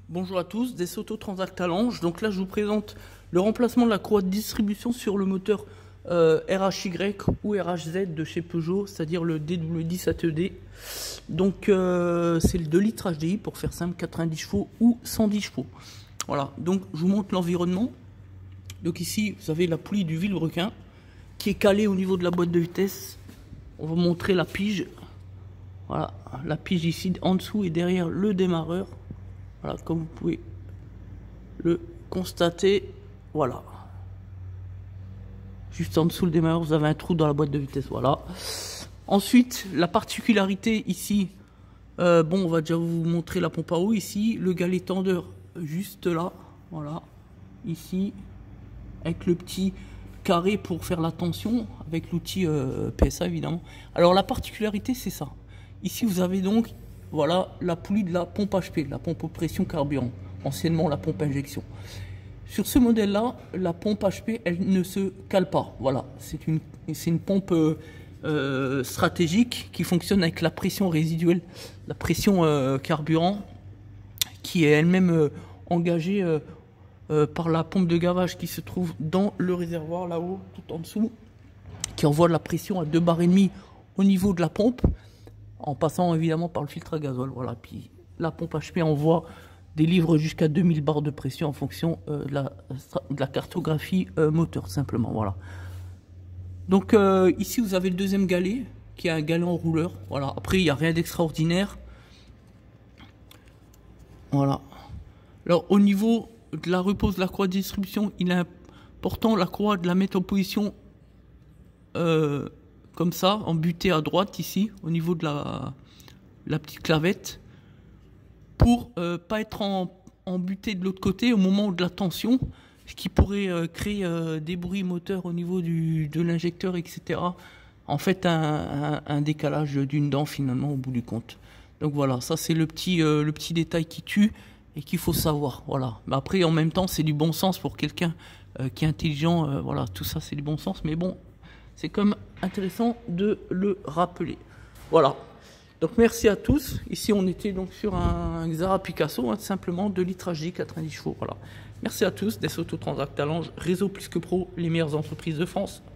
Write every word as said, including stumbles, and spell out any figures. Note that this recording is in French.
Bonjour à tous, des Soto Transact à Lange. Donc là, je vous présente le remplacement de la courroie de distribution sur le moteur euh, R H Y ou R H Z de chez Peugeot, c'est-à-dire le D W dix A T E D. Donc euh, c'est le deux litres H D I pour faire simple, quatre-vingt-dix chevaux ou cent dix chevaux. Voilà, donc je vous montre l'environnement. Donc ici, vous avez la poulie du vilebrequin qui est calée au niveau de la boîte de vitesse. On va montrer la pige. Voilà, la pige ici en dessous et derrière le démarreur. Voilà, comme vous pouvez le constater, voilà. Juste en dessous le démarreur, vous avez un trou dans la boîte de vitesse, voilà. Ensuite, la particularité ici, euh, bon, on va déjà vous montrer la pompe à eau ici, le galet tendeur juste là, voilà, ici, avec le petit carré pour faire la tension, avec l'outil euh, P S A évidemment. Alors la particularité, c'est ça. Ici, vous avez donc voilà la poulie de la pompe H P, la pompe pression carburant, anciennement la pompe injection. Sur ce modèle-là, la pompe H P, elle ne se cale pas. Voilà, c'est une, c'est une pompe euh, euh, stratégique qui fonctionne avec la pression résiduelle, la pression euh, carburant, qui est elle-même euh, engagée euh, euh, par la pompe de gavage qui se trouve dans le réservoir là-haut, tout en dessous, qui envoie la pression à deux bars et demi au niveau de la pompe, en passant évidemment par le filtre à gazole. Voilà, puis la pompe H P envoie des livres jusqu'à deux mille bars de pression en fonction euh, de, la, de la cartographie euh, moteur, simplement. Voilà. Donc euh, ici vous avez le deuxième galet qui est un galet en rouleur. Voilà. Après il n'y a rien d'extraordinaire. Voilà. Alors au niveau de la repose de la croix de distribution, il est important la croix de la mettre en position euh, comme ça, en butée à droite ici, au niveau de la, la petite clavette, pour euh, pas être en, en butée de l'autre côté au moment de la tension, ce qui pourrait euh, créer euh, des bruits moteurs au niveau du, de l'injecteur, et cetera. En fait, un, un, un décalage d'une dent finalement au bout du compte. Donc voilà, ça c'est le petit, euh, le petit détail qui tue et qu'il faut savoir. Voilà. Mais après, en même temps, c'est du bon sens pour quelqu'un euh, qui est intelligent. Euh, voilà, tout ça c'est du bon sens. Mais bon, c'est comme intéressant de le rappeler. Voilà. Donc merci à tous. Ici on était donc sur un Xara Picasso, hein, simplement deux litres H D I, quatre-vingt-dix chevaux. Voilà. Merci à tous. Des Soto Transact à Lange, réseau plus que pro, les meilleures entreprises de France.